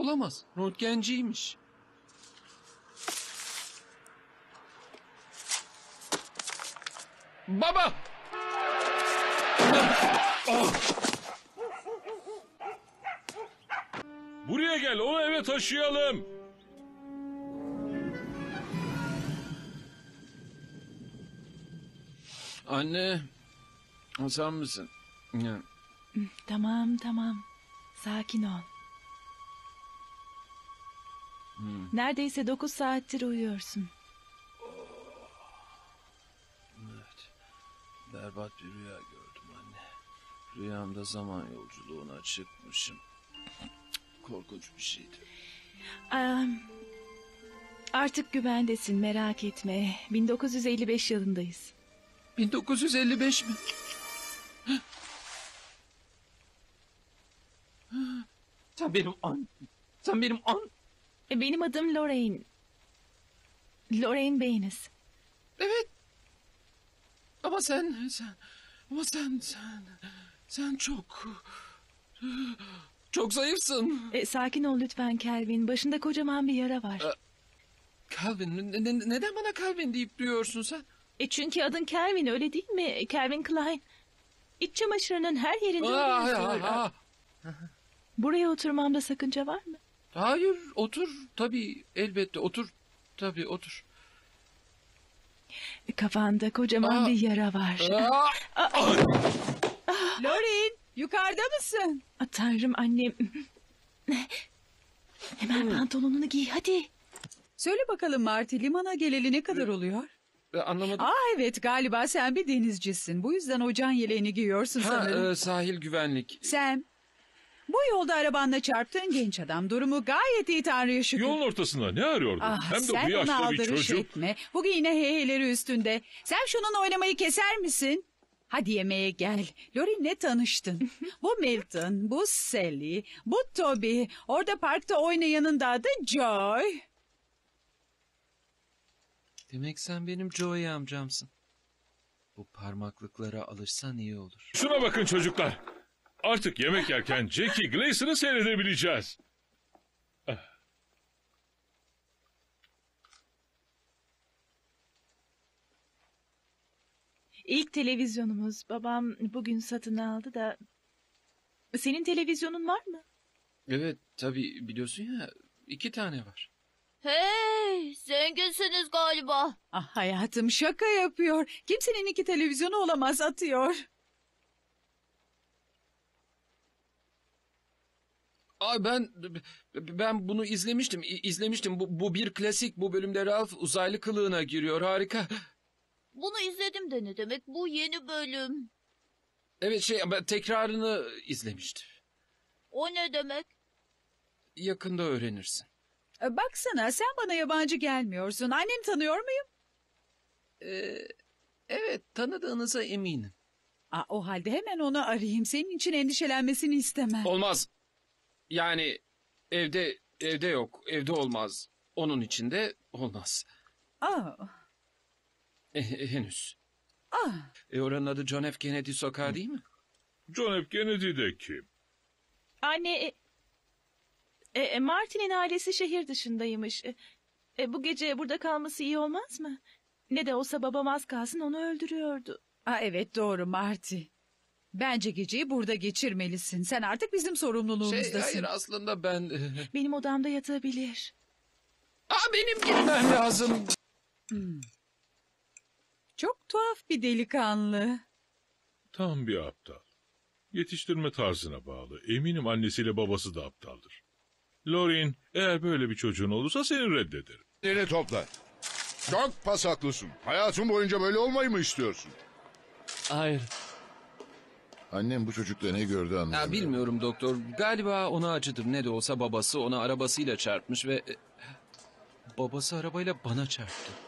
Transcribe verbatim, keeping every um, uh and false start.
Olamaz. Röntgenciymiş. Baba! Buraya gel, onu eve taşıyalım. Anne, o sen misin? Ya, Tamam tamam. Sakin ol. Neredeyse dokuz saattir uyuyorsun. evet. Berbat bir rüya gördüm anne. Rüyamda zaman yolculuğuna çıkmışım. Korkunç bir şeydi. Aa, artık güvendesin, merak etme. bin dokuz yüz elli beş yılındayız. bin dokuz yüz elli beş mi? Sen benim an... Sen benim an... E, Benim adım Lorraine. Lorraine Baines. Evet. Ama sen... sen ama sen... Sen... Sen çok... Çok zayıfsın. E, sakin ol lütfen Kelvin. Başında kocaman bir yara var. E, Calvin, ne- ne- neden bana Calvin deyip duruyorsun sen? E, çünkü adın Kelvin, öyle değil mi? Calvin Klein. İç çamaşırının her yerinde öyle Aa, yazıyor. aa, aa. Buraya oturmamda sakınca var mı? Hayır, otur. Tabii, elbette otur. Tabii, otur. E, Kafanda kocaman Aa. bir yara var. Aa! Lorin, yukarıda mısın? Aa, Tanrım annem. Hemen pantolonunu giy hadi. Söyle bakalım Marty, limana geleli ne kadar oluyor? E, Anlamadım. Aa evet, galiba sen bir denizcisin. Bu yüzden o can yeleğini giyiyorsun Ha, sanırım. e, sahil güvenlik. Sam, bu yolda arabanla çarptığın genç adam durumu gayet iyi, Tanrı'ya şükür. Yolun ortasında ne arıyordun? Ah, Hem de sen bu ona yaşta bir aldırış çocuk. etme. Bugün yine heyheleri üstünde. Sen şunun oynamayı keser misin? Hadi yemeğe gel. Lorin'le tanıştın. Bu Milton, bu Sally, bu Toby. Orada parkta oynayanın da adı Joy. Demek sen benim Joey amcamsın. Bu parmaklıklara alışsan iyi olur. Şuna bakın çocuklar. Artık yemek yerken Jackie Gleason'ı seyredebileceğiz. İlk televizyonumuz babam bugün satın aldı da. Senin televizyonun var mı? Evet, tabii biliyorsun ya, iki tane var. Hey, zenginsiniz galiba. Ah hayatım, şaka yapıyor. Kimsenin iki televizyonu olamaz, atıyor. Ay ben ben bunu izlemiştim. İ- izlemiştim. Bu, bu bir klasik. Bu bölümde Ralph uzaylı kılığına giriyor. Harika. Bunu izledim de ne demek? Bu yeni bölüm. Evet şey ben tekrarını izlemiştim. O ne demek? Yakında öğrenirsin. E, Baksana, sen bana yabancı gelmiyorsun. Anneni tanıyor muyum? Ee, evet tanıdığınıza eminim. Aa, o halde hemen onu arayayım. Senin için endişelenmesini istemem. Olmaz. Yani evde evde yok. Evde olmaz. Onun için de olmaz. Aa, E, e, henüz. aa. E, oranın adı John F. Kennedy Sokağı değil mi? John F. Kennedy de kim? Anne, e, e, Martin'in ailesi şehir dışındaymış. E, e, bu gece burada kalması iyi olmaz mı? Ne de olsa babam az kalsın onu öldürüyordu. Aa, evet doğru Marty. Bence geceyi burada geçirmelisin. Sen artık bizim Şey, sorumluluğumuzdasın. hayır aslında ben... Benim odamda yatabilir. Aa, benim girmem lazım. Çok tuhaf bir delikanlı. Tam bir aptal. Yetiştirme tarzına bağlı. Eminim annesiyle babası da aptaldır. Lorin, eğer böyle bir çocuğun olursa seni reddederim. Elini topla. Çok pasaklısın. Hayatın boyunca böyle olmayı mı istiyorsun? Hayır. Annem bu çocukla ne gördü anlamıyorum. Ya bilmiyorum doktor. Galiba ona acıdır. Ne de olsa babası ona arabasıyla çarpmış ve... e, babası arabayla bana çarptı.